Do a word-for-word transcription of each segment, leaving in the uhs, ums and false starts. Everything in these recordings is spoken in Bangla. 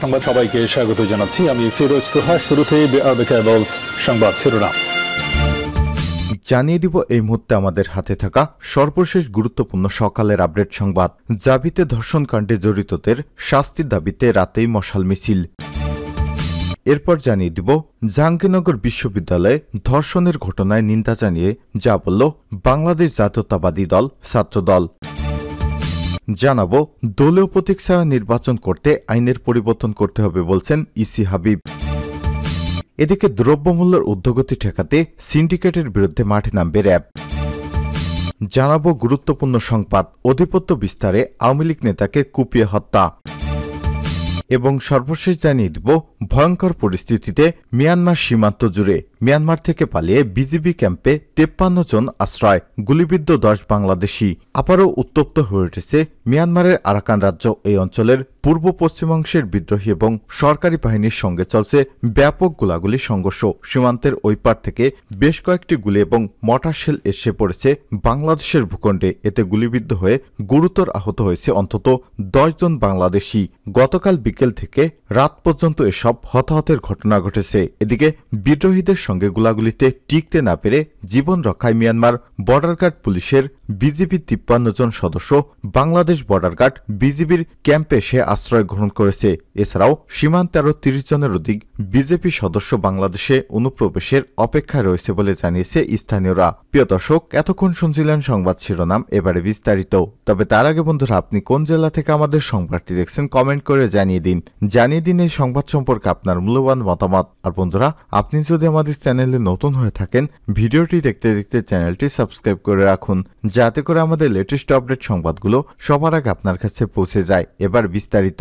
সংবাদ সবাইকে স্বাগত জানাচ্ছি আমি ফিরোজ তোহা। শুরুতেই সংবাদ শিরোনাম জানিয়ে দিব এই মুহূর্তে আমাদের হাতে থাকা সর্বশেষ গুরুত্বপূর্ণ সকালের আপডেট সংবাদ। জাবিতে ধর্ষণকাণ্ডে জড়িতদের শাস্তির দাবিতে রাতেই মশাল মিছিল। এরপর জানিয়ে দিব জাহাঙ্গীরনগর বিশ্ববিদ্যালয়ে ধর্ষণের ঘটনায় নিন্দা জানিয়ে যা বলল বাংলাদেশ জাতীয়তাবাদী দল ছাত্রদল। জানাবো দলীয় প্রতীক ছাড়া নির্বাচন করতে আইনের পরিবর্তন করতে হবে বলছেন ইসি হাবিব। এদিকে দ্রব্যমূল্যের ঊর্ধ্বগতি ঠেকাতে সিন্ডিকেটের বিরুদ্ধে মাঠে নামবে র্যাব। জানাবো গুরুত্বপূর্ণ সংবাদ আধিপত্য বিস্তারে আওয়ামী লীগ নেতাকে কুপিয়ে হত্যা। এবং সর্বশেষ জানিয়ে দিব ভয়ঙ্কর পরিস্থিতিতে মিয়ানমার সীমান্ত জুড়ে মিয়ানমার থেকে পালিয়ে বিজিবি ক্যাম্পে তেপ্পান্ন জন আশ্রয়, গুলিবিদ্ধ দশ বাংলাদেশি। আবারও উত্তপ্ত হয়ে উঠেছে মিয়ানমারের আরাকান রাজ্য। এই অঞ্চলের পূর্ব পশ্চিমাংশের বিদ্রোহী এবং সরকারি বাহিনীর সঙ্গে চলছে ব্যাপক গোলাগুলি সংঘর্ষ। সীমান্তের ওই পার থেকে বেশ কয়েকটি গুলি এবং মর্টার শেল এসে পড়েছে বাংলাদেশের ভূখণ্ডে। এতে গুলিবিদ্ধ হয়ে গুরুতর আহত হয়েছে অন্তত দশ জন বাংলাদেশি। গতকাল বিকেল থেকে রাত পর্যন্ত এসব হতাহতের ঘটনা ঘটেছে। এদিকে বিদ্রোহীদের সঙ্গে গোলাগুলিতে টিকতে না পেরে জীবন রক্ষায় মিয়ানমার বর্ডার গার্ড পুলিশের বিজিবি তিপ্পান্ন জন সদস্য বাংলাদেশ বর্ডার গার্ড বিজিবির ক্যাম্পে এসে আশ্রয় গ্রহণ করেছে। এছাড়াও সীমান্তে আরও তিরিশ জনের অধিক বিজেপি সদস্য বাংলাদেশে অনুপ্রবেশের অপেক্ষায় রয়েছে বলে জানিয়েছে স্থানীয়রা। প্রিয় দর্শক, এতক্ষণ শুনছিলেন সংবাদ শিরোনাম, এবারে বিস্তারিত। তবে তার আগে বন্ধুরা, আপনি কোন জেলা থেকে আমাদের সংবাদটি দেখছেন কমেন্ট করে জানিয়ে দিন। জানিয়ে দিন এই সংবাদ সম্পর্কে আপনার মূল্যবান মতামত। আর বন্ধুরা, আপনি যদি আমাদের চ্যানেলে নতুন হয়ে থাকেন, ভিডিওটি দেখতে দেখতে চ্যানেলটি সাবস্ক্রাইব করে রাখুন, যাতে করে আমাদের লেটেস্ট আপডেট সংবাদগুলো সবার আগে আপনার কাছে পৌঁছে যায়। এবার বিস্তারিত।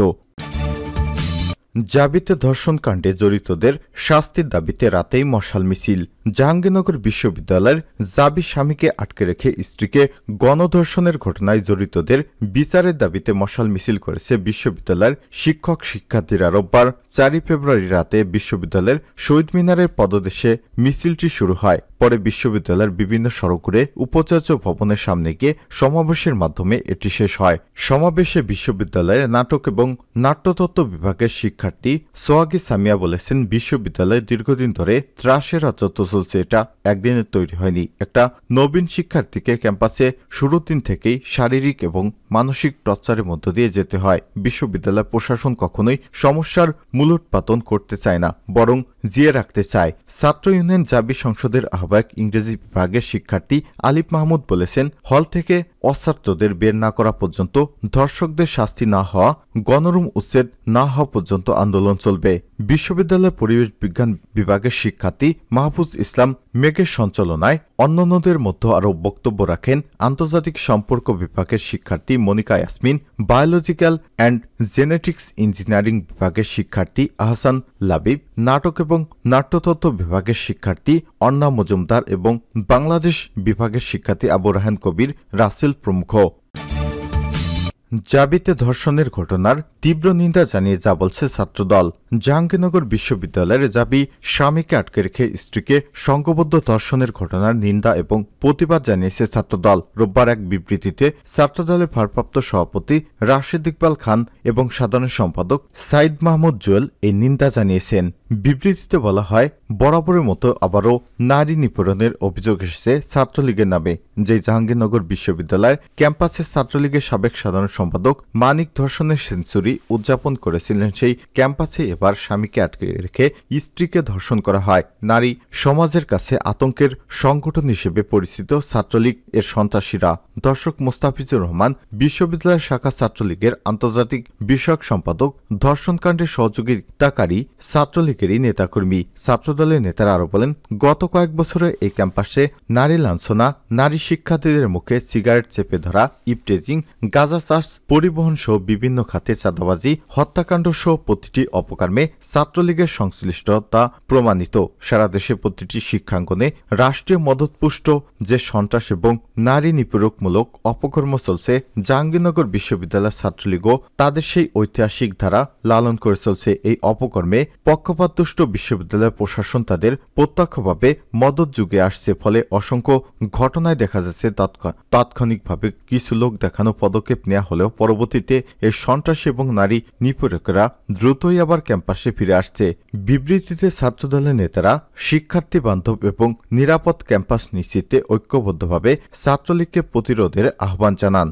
জাবিতে ধর্ষণকাণ্ডে জড়িতদের শাস্তির দাবিতে রাতেই মশাল মিছিল। জাহাঙ্গীরনগর বিশ্ববিদ্যালয়ের জাবি স্বামীকে আটকে রেখে স্ত্রীকে গণধর্ষণের ঘটনায় জড়িতদের বিচারের দাবিতে মশাল মিছিল করেছে বিশ্ববিদ্যালয়ের শিক্ষক শিক্ষার্থীরা। রোববার চারই ফেব্রুয়ারি রাতে বিশ্ববিদ্যালয়ের শহীদ মিনারের পদদেশে মিছিলটি শুরু হয়। পরে বিশ্ববিদ্যালয়ের বিভিন্ন সড়ক ঘুরে উপাচার্য ভবনের সামনে গিয়ে সমাবেশের মাধ্যমে এটি শেষ হয়। সমাবেশে বিশ্ববিদ্যালয়ের নাটক এবং নাট্যতত্ত্ব বিভাগের শিক্ষার্থী সোহাগী সামিয়া বলেছেন, বিশ্ববিদ্যালয়ে দীর্ঘদিন ধরে ত্রাসের রাজত্ব চলছে। এটা একদিনে তৈরি হয়নি। একটা নবীন শিক্ষার্থীকে ক্যাম্পাসে শুরুর দিন থেকেই শারীরিক এবং মানসিক টর্চারের মধ্য দিয়ে যেতে হয়। বিশ্ববিদ্যালয় প্রশাসন কখনোই সমস্যার মূলোৎপাটন করতে চায় না, বরং জিয়ে রাখতে চায়। ছাত্র ইউনিয়ন জাবি সংসদের আহ্বায়ক ইংরেজি বিভাগের শিক্ষার্থী আলিফ মাহমুদ বলেছেন, হল থেকে অছাত্রদের বের না করা পর্যন্ত, ধর্ষকদের শাস্তি না হওয়া, গণরুম উচ্ছেদ না হওয়া পর্যন্ত আন্দোলন চলবে। বিশ্ববিদ্যালয়ের পরিবেশ বিজ্ঞান বিভাগের শিক্ষার্থী মাহফুজ ইসলাম মেঘের সঞ্চালনায় অন্যান্যদের মধ্যে আরও বক্তব্য রাখেন আন্তর্জাতিক সম্পর্ক বিভাগের শিক্ষার্থী Monika Yasmin, biological and genetics engineering বিভাগের শিক্ষার্থী আহসান লাবিব, নাটক এবং নাট্যতত্ত্ব বিভাগের শিক্ষার্থী অন্না মজুমদার এবং বাংলাদেশ বিভাগের শিক্ষার্থী আবু রাহান কবির রাসেল প্রমুখ। জাবিতে ধর্ষণের ঘটনার তীব্র নিন্দা জানিয়ে যা বলছে ছাত্রদল। জাহাঙ্গীরনগর বিশ্ববিদ্যালয়ের জাবি স্বামীকে আটকে রেখে স্ত্রীকে সংঘবদ্ধ ধর্ষণের ঘটনার নিন্দা এবং প্রতিবাদ জানিয়েছে ছাত্রদল। রোববার এক বিবৃতিতে ছাত্রদলের ভারপ্রাপ্ত সভাপতি রাশেদ ইকবাল খান এবং সাধারণ সম্পাদক সাইদ মাহমুদ জুয়েল এই নিন্দা জানিয়েছেন। বিবৃতিতে বলা হয়, বরাবরের মতো আবারও নারী নিপীড়নের অভিযোগ এসেছে ছাত্রলীগের নামে। যে জাহাঙ্গীরনগর বিশ্ববিদ্যালয়ের ক্যাম্পাসে ছাত্রলীগের সাবেক সাধারণ সম্পাদক মানিক ধর্ষণের সেঞ্চুরি উদযাপন করেছিলেন, সেই ক্যাম্পাসে এবার স্বামীকে আটকে রেখে স্ত্রীকে ধর্ষণ করা হয়। নারী সমাজের কাছে আতঙ্কের সংগঠন হিসেবে পরিচিত ছাত্রলীগ এর সন্ত্রাসীরা। দর্শক মোস্তাফিজুর রহমান, বিশ্ববিদ্যালয়ের শাখা ছাত্রলীগের আন্তর্জাতিক বিষয়ক সম্পাদক, ধর্ষণকাণ্ডের সহযোগিতাকারী ছাত্রলীগেরই নেতাকর্মী। ছাত্রদলের নেতারা আরও বলেন, গত কয়েক বছরে এই ক্যাম্পাসে নারী লাঞ্ছনা, নারী শিক্ষার্থীদের মুখে সিগারেট চেপে ধরা, ইপটেজিং, গাঁজা চাষ, পরিবহন সহ বিভিন্ন খাতে চাঁদাবাজি, হত্যাকাণ্ড সহ প্রতিটি অপকার অপকর্মে ছাত্রলীগের সংশ্লিষ্টতা প্রমাণিত। সারা দেশে প্রতিটি শিক্ষাঙ্গনে রাষ্ট্রীয় মদতপুষ্ট যে সন্ত্রাস এবং নারী নিপীড়কমূলক অপকর্ম চলছে, জাহাঙ্গীরনগর বিশ্ববিদ্যালয়ের ছাত্রলীগও তাদের সেই ঐতিহাসিক ধারা লালন করে চলছে। এই অপকর্মে পক্ষপাতদুষ্ট বিশ্ববিদ্যালয়ের প্রশাসন তাদের প্রত্যক্ষভাবে মদত যুগে আসছে। ফলে অসংখ্য ঘটনায় দেখা যাচ্ছে তাৎক্ষণিকভাবে কিছু লোক দেখানো পদক্ষেপ নেওয়া হলেও পরবর্তীতে এই সন্ত্রাসী এবং নারী নিপীড়কেরা দ্রুতই আবার ক্যাম্পাসে ফিরে আসছে। বিবৃতিতে ছাত্রদলের নেতারা শিক্ষার্থী বান্ধব এবং নিরাপদ ক্যাম্পাস নিশ্চিতে ঐক্যবদ্ধভাবে ছাত্রলীগকে প্রতিরোধের আহ্বান জানান।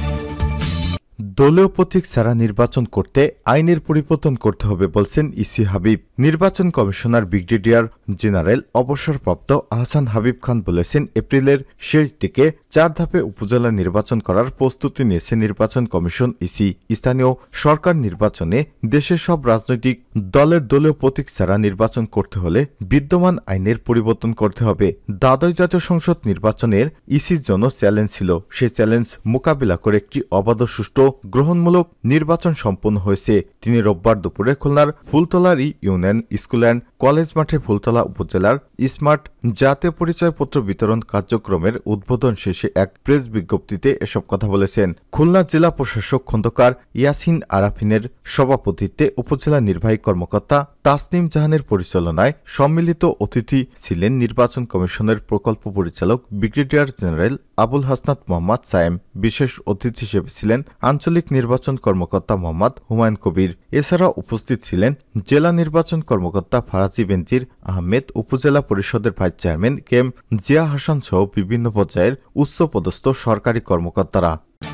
দলীয় প্রতীক ছাড়া নির্বাচন করতে আইনের পরিবর্তন করতে হবে বলছেন ইসি হাবিব। নির্বাচন কমিশনার ব্রিগেডিয়ার জেনারেল অবসরপ্রাপ্ত আহসান হাবিব খান বলেছেন, এপ্রিলের শেষ দিকে চার ধাপে উপজেলা নির্বাচন করার প্রস্তুতি নিয়েছে নির্বাচন কমিশন ইসি। স্থানীয় সরকার নির্বাচনে দেশের সব রাজনৈতিক দলের দলীয় প্রতীক ছাড়া নির্বাচন করতে হলে বিদ্যমান আইনের পরিবর্তন করতে হবে। দ্বাদশ জাতীয় সংসদ নির্বাচনের ইসির জন্য চ্যালেঞ্জ ছিল। সেই চ্যালেঞ্জ মোকাবিলা করে একটি অবাধ সুষ্ঠু গ্রহণমূলক নির্বাচন সম্পন্ন হয়েছে। তিনি রোববার দুপুরে খুলনার ফুলতলার ই ইউনিয়ন স্কুল অ্যান্ড কলেজ মাঠে ফুলতলা উপজেলার স্মার্ট জাতীয় পরিচয়পত্র বিতরণ কার্যক্রমের উদ্বোধন শেষে এক প্রেস বিজ্ঞপ্তিতে এসব কথা বলেছেন। খুলনা জেলা প্রশাসক খন্দকার ইয়াসিন আরাফিনের সভাপতিত্বে উপজেলা নির্বাহী কর্মকর্তা তাসনিম জাহানের পরিচালনায় সম্মিলিত অতিথি ছিলেন নির্বাচন কমিশনের প্রকল্প পরিচালক ব্রিগেডিয়ার জেনারেল আবুল হাসনাত মোহাম্মদ সায়েম। বিশেষ অতিথি হিসেবে ছিলেন আঞ্চলিক নির্বাচন কর্মকর্তা মোহাম্মদ হুমায়ুন কবির। এছাড়া উপস্থিত ছিলেন জেলা নির্বাচন কর্মকর্তা ফারাজি বেনজির আহমেদ, উপজেলা পরিষদের vice chairman K M Zia Hasan সহ বিভিন্ন পর্যায়ের উচ্চপদস্থ সরকারি কর্মকর্তারা।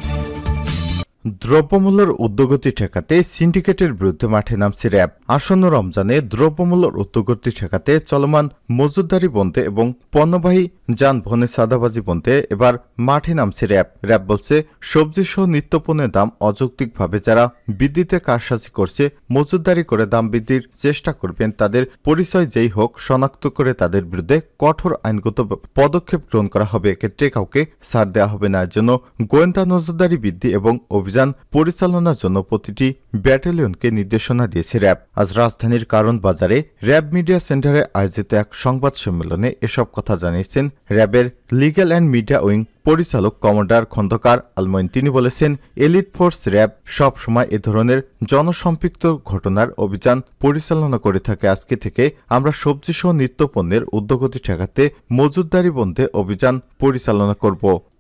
দ্রব্যমূল্যের ঊর্ধ্বগতি ঠেকাতে সিন্ডিকেটের বিরুদ্ধে মাঠে নামছে র্যাব। আসন্ন রমজানে দ্রব্যমূল্যের ঊর্ধ্বগতি ঠেকাতে চলমান মজুতদারি বন্ধে এবং পণ্যবাহী যানবাহনের চাঁদাবাজি বন্ধে এবার মাঠে নামছে র্যাব। র্যাব বলছে, সবজি সহ নিত্যপণ্যের দাম অযৌক্তিকভাবে যারা বৃদ্ধিতে কারসাজি করছে, মজুতদারি করে দাম বৃদ্ধির চেষ্টা করবেন, তাদের পরিচয় যেই হোক শনাক্ত করে তাদের বিরুদ্ধে কঠোর আইনগত পদক্ষেপ গ্রহণ করা হবে। এক্ষেত্রে কাউকে ছাড় দেওয়া হবে না। এর জন্য গোয়েন্দা নজরদারি বৃদ্ধি এবং অভিযান পরিচালনার জন্য প্রতিটি ব্যাটালিয়নকে নির্দেশনা দিয়েছে র্যাব। আজ রাজধানীর কারণ বাজারে র্যাব মিডিয়া সেন্টারে আয়োজিত এক সংবাদ সম্মেলনে এসব কথা জানিয়েছেন র্যাবের লিগ্যাল অ্যান্ড মিডিয়া উইং পরিচালক কমান্ডার খন্দকার আলমইন। তিনি বলেছেন, এলিট ফোর্স র্যাব সব সময় এ ধরনের জনসম্পৃক্ত ঘটনার অভিযান পরিচালনা করে থাকে। আজকে থেকে আমরা সবজি সহ নিত্যপণ্যের ঊর্ধ্বগতি ঠেকাতে মজুতদারি বন্ধে অভিযান পরিচালনা করব।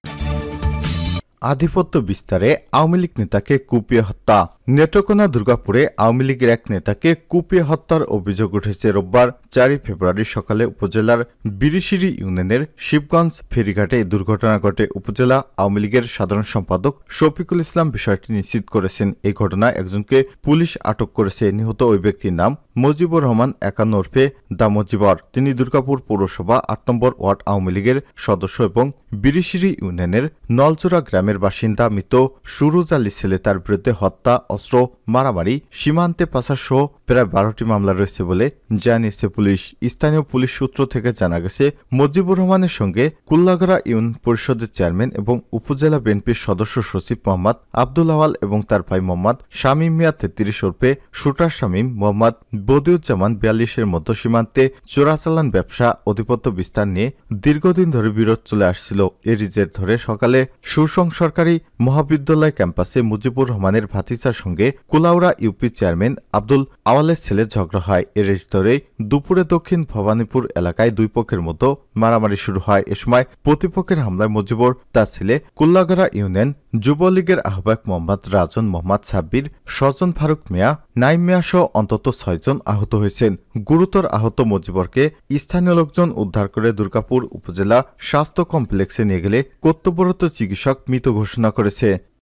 আধিপত্য বিস্তারে আওয়ামী লীগ নেতাকে কুপিয়ে হত্যা। নেত্রকোনা দুর্গাপুরে আওয়ামী লীগের এক নেতাকে কুপিয়ে হত্যার অভিযোগ উঠেছে। রোববার চারই ফেব্রুয়ারি সকালে উপজেলার বিরিশিরি ইউনিয়নের শিবগঞ্জ ফেরিঘাটে এই দুর্ঘটনা ঘটে। উপজেলা আওয়ামী লীগের সাধারণ সম্পাদক শফিকুল ইসলাম বিষয়টি নিশ্চিত করেছেন। এই ঘটনায় একজনকে পুলিশ আটক করেছে। নিহত ওই ব্যক্তির নাম মজিবুর রহমান একান্ন ওরফে দা মজিবর। তিনি দুর্গাপুর পৌরসভা আট নম্বর ওয়ার্ড আওয়ামী লীগের সদস্য এবং বিরিশিরি ইউনিয়নের নলচোরা গ্রামের বাসিন্দা। মৃত সুরুজ আলী ছেলে। তার বিরুদ্ধে হত্যা, অস্ত্র, মারামারি, সীমান্তে পাচার সহ প্রায় বারোটি মামলা রয়েছে বলে জানিয়েছে পুলিশ। স্থানীয় পুলিশ সূত্র থেকে জানা গেছে, মজিবুর রহমানের সঙ্গে কুল্লাগড়া ইউনিয়ন পরিষদের চেয়ারম্যান এবং উপজেলা বিএনপির সদস্য সচিব মোহাম্মদ আব্দুল আওয়াল এবং তার ভাই মোহাম্মদ শামীম মিয়া তেত্রিশ ওরফে শুটার শামীম, মোহাম্মদ বদিউজ্জামান বিয়াল্লিশের মধ্য সীমান্তে চোরাচালান ব্যবসা আধিপত্য বিস্তার নিয়ে দীর্ঘদিন ধরে বিরোধ চলে আসছিল। এরই জের ধরে সকালে সুরসং সরকারি মহাবিদ্যালয় ক্যাম্পাসে মুজিবুর রহমানের ভাতিজার সঙ্গে কুলাউড়া ইউপি চেয়ারম্যান আব্দুল আওয়ালের ছেলে ঝগড়া হয়। এর ধরেই দুপুরে দক্ষিণ ভবানীপুর এলাকায় দুই পক্ষের মধ্যে মারামারি শুরু হয়। এ সময় প্রতিপক্ষের হামলায় মুজিবুর তার ছেলে কুল্লাগড়া ইউনিয়ন যুবলীগের আহ্বায়ক মোহাম্মদ রাজন, মোহাম্মদ সাব্বির, সজন ফারুক মিয়া, নাইম মিয়া সহ অন্তত ছয়জন আহত হয়েছেন। গুরুতর আহত মুজিবরকে স্থানীয় লোকজন উদ্ধার করে দুর্গাপুর উপজেলা স্বাস্থ্য কমপ্লেক্সে নিয়ে গেলে কর্তব্যরত চিকিৎসক মৃত ঘোষণা করেছে।